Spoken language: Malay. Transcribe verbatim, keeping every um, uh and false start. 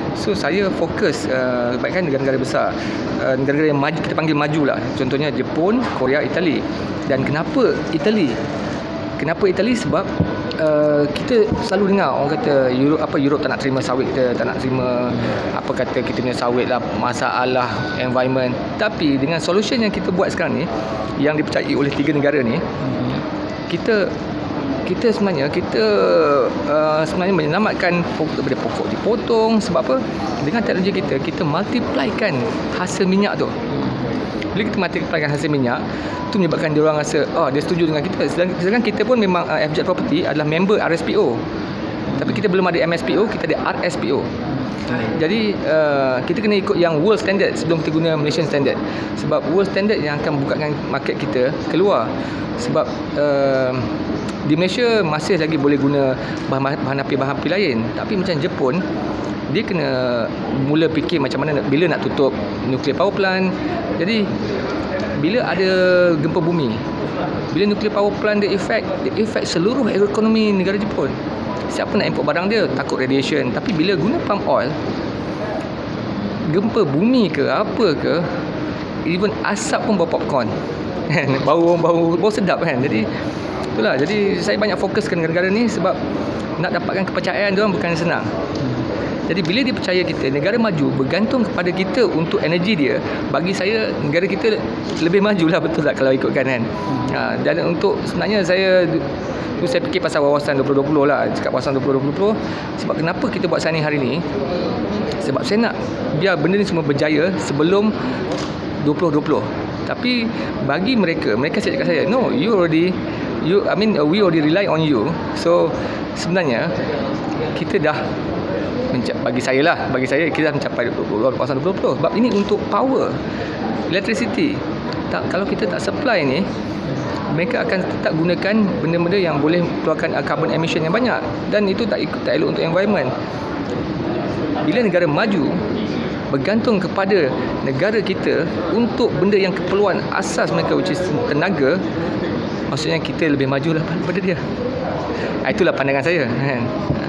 So saya fokus uh, kebanyakan negara-negara besar, uh, negara-negara yang maju, kita panggil maju lah. Contohnya Jepun, Korea, Itali. Dan kenapa Itali? Kenapa Itali? Sebab uh, kita selalu dengar orang kata Europe, apa Europe tak nak terima sawit kita, tak nak terima apa kata kita punya sawit lah, masalah environment. Tapi dengan solution yang kita buat sekarang ni, yang dipercayai oleh tiga negara ni, kita kita sebenarnya kita uh, sebenarnya menyelamatkan pokok daripada pokok dipotong. Sebab apa? Dengan teknologi kita, kita multiplykan hasil minyak tu. Bila kita multiplykan hasil minyak, tu menyebabkan dia orang rasa oh dia setuju dengan kita. Sedangkan kita pun memang uh, F J Property adalah member R S P O. Tapi kita belum ada M S P O, kita ada R S P O. Jadi uh, kita kena ikut yang world standard sebelum kita guna Malaysian standard. Sebab world standard yang akan bukakan market kita keluar. Sebab uh, di Malaysia masih lagi boleh guna bahan, bahan api bahan api lain. Tapi macam Jepun, dia kena mula fikir macam mana bila nak tutup nuclear power plant. Jadi bila ada gempa bumi, bila nuclear power plant dia effect, dia effect seluruh ekonomi negara Jepun. Siapa nak import barang dia? Takut radiation. Tapi bila guna palm oil, gempa bumi ke apa ke, even asap pun bau popcorn. bau bau bau sedap kan. Jadi itulah. Jadi saya banyak fokuskan negara-negara ni sebab nak dapatkan kepercayaan dia orang bukan senang. Jadi bila dia percaya kita, negara maju bergantung kepada kita untuk energi dia. Bagi saya negara kita lebih majulah, betul tak kalau ikutkan kan. Ha, dan untuk sebenarnya saya tu saya fikir pasal wawasan dua puluh dua puluh lah. Cakap wawasan dua puluh dua puluh sebab kenapa kita buat signing hari ni? Sebab saya nak biar benda ni semua berjaya sebelum dua puluh dua puluh. Tapi bagi mereka, mereka saya cakap saya, no, you already you I mean we already rely on you. So sebenarnya kita dah bagi saya lah, bagi saya kita dah mencapai wawasan dua puluh dua puluh. Sebab ini untuk power, electricity. Tak, kalau kita tak supply ni, mereka akan tetap gunakan benda-benda yang boleh keluarkan carbon emission yang banyak, dan itu tak tak elok untuk environment. Bila negara maju bergantung kepada negara kita untuk benda yang keperluan asas mereka, which is tenaga, maksudnya kita lebih majulah daripada dia. Itulah pandangan saya kan.